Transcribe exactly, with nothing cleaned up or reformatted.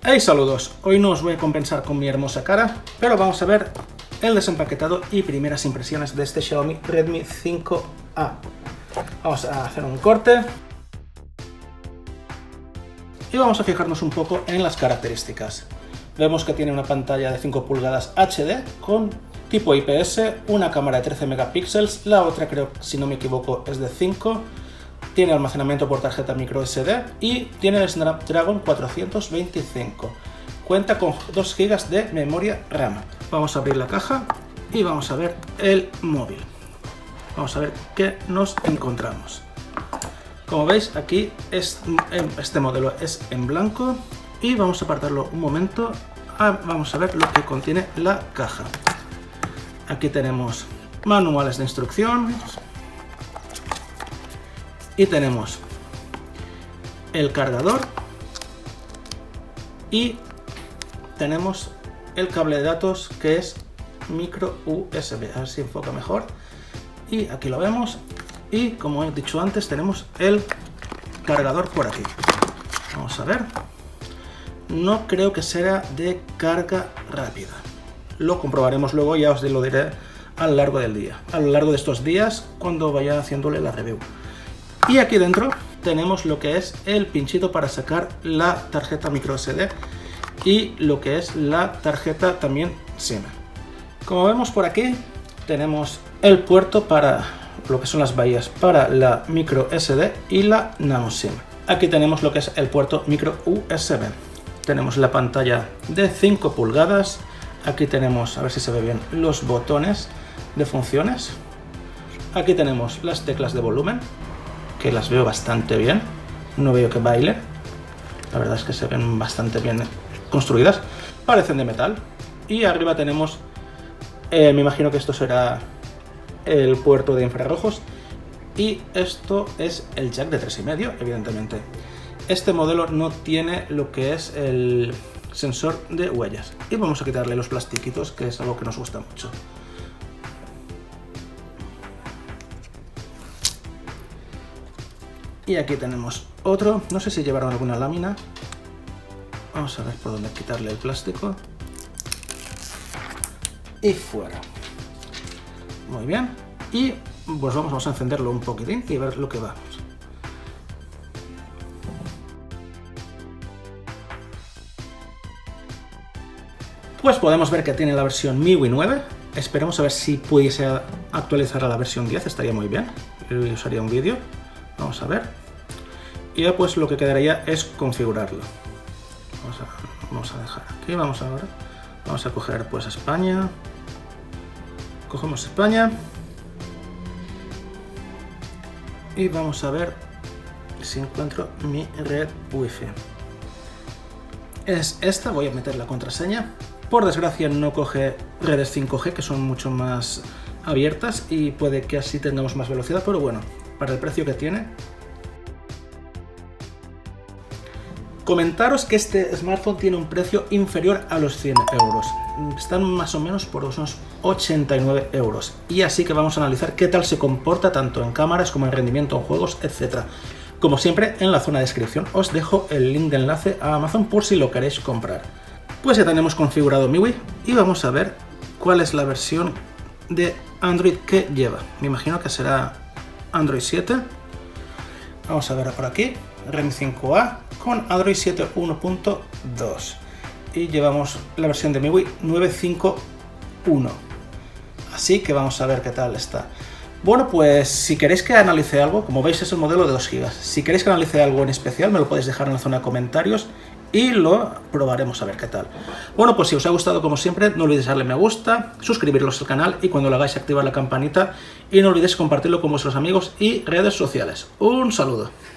Hey, saludos, hoy no os voy a compensar con mi hermosa cara, pero vamos a ver el desempaquetado y primeras impresiones de este Xiaomi Redmi cinco A. Vamos a hacer un corte y vamos a fijarnos un poco en las características. Vemos que tiene una pantalla de cinco pulgadas H D con tipo I P S, una cámara de trece megapíxeles, la otra creo, si no me equivoco, es de cinco. Tiene almacenamiento por tarjeta micro S D y tiene el Snapdragon cuatrocientos veinticinco. Cuenta con dos gigas de memoria RAM. Vamos a abrir la caja y vamos a ver el móvil. Vamos a ver qué nos encontramos. Como veis, aquí es, este modelo es en blanco y vamos a apartarlo un momento. Vamos a ver lo que contiene la caja. Aquí tenemos manuales de instrucción. Y tenemos el cargador y tenemos el cable de datos que es micro U S B. A ver si enfoca mejor. Y aquí lo vemos. Y como he dicho antes, tenemos el cargador por aquí. Vamos a ver. No creo que sea de carga rápida. Lo comprobaremos luego, ya os lo diré a lo largo del día. A lo largo de estos días cuando vaya haciéndole la review. Y aquí dentro tenemos lo que es el pinchito para sacar la tarjeta micro S D y lo que es la tarjeta también SIM. Como vemos por aquí tenemos el puerto para lo que son las bahías para la micro S D y la nano SIM. Aquí tenemos lo que es el puerto micro U S B. Tenemos la pantalla de cinco pulgadas. Aquí tenemos, a ver si se ve bien, los botones de funciones. Aquí tenemos las teclas de volumen, que las veo bastante bien, no veo que baile, la verdad es que se ven bastante bien construidas, parecen de metal. Y arriba tenemos, eh, me imagino que esto será el puerto de infrarrojos y esto es el jack de tres y medio, evidentemente. Este modelo no tiene lo que es el sensor de huellas y vamos a quitarle los plastiquitos, que es algo que nos gusta mucho. Y aquí tenemos otro, no sé si llevaron alguna lámina. Vamos a ver por dónde quitarle el plástico. Y fuera. Muy bien. Y pues vamos, vamos a encenderlo un poquitín y ver lo que vamos. Pues podemos ver que tiene la versión M I U I nueve. Esperemos a ver si pudiese actualizar a la versión diez, estaría muy bien. Y os haría un vídeo. Vamos a ver. Y ya pues lo que quedaría es configurarlo. Vamos a, vamos a dejar aquí, vamos a ahora. Vamos a coger pues España. Cogemos España. Y vamos a ver si encuentro mi red Wi-Fi. Es esta, voy a meter la contraseña. Por desgracia no coge redes cinco G, que son mucho más abiertas y puede que así tengamos más velocidad, pero bueno, para el precio que tiene. Comentaros que este smartphone tiene un precio inferior a los cien euros. Están más o menos por unos ochenta y nueve euros. Y así que vamos a analizar qué tal se comporta tanto en cámaras como en rendimiento en juegos, etcétera. Como siempre, en la zona de descripción os dejo el link de enlace a Amazon por si lo queréis comprar. Pues ya tenemos configurado M I U I y vamos a ver cuál es la versión de Android que lleva. Me imagino que será Android siete. Vamos a ver por aquí, Redmi cinco A con Android siete punto uno punto dos y llevamos la versión de M I U I nueve punto cinco punto uno. Así que vamos a ver qué tal está. Bueno, pues si queréis que analice algo, como veis es el modelo de dos gigas. Si queréis que analice algo en especial, me lo podéis dejar en la zona de comentarios y lo probaremos a ver qué tal. Bueno, pues si os ha gustado, como siempre, no olvidéis darle me gusta, suscribiros al canal y cuando lo hagáis activar la campanita y no olvidéis compartirlo con vuestros amigos y redes sociales. Un saludo.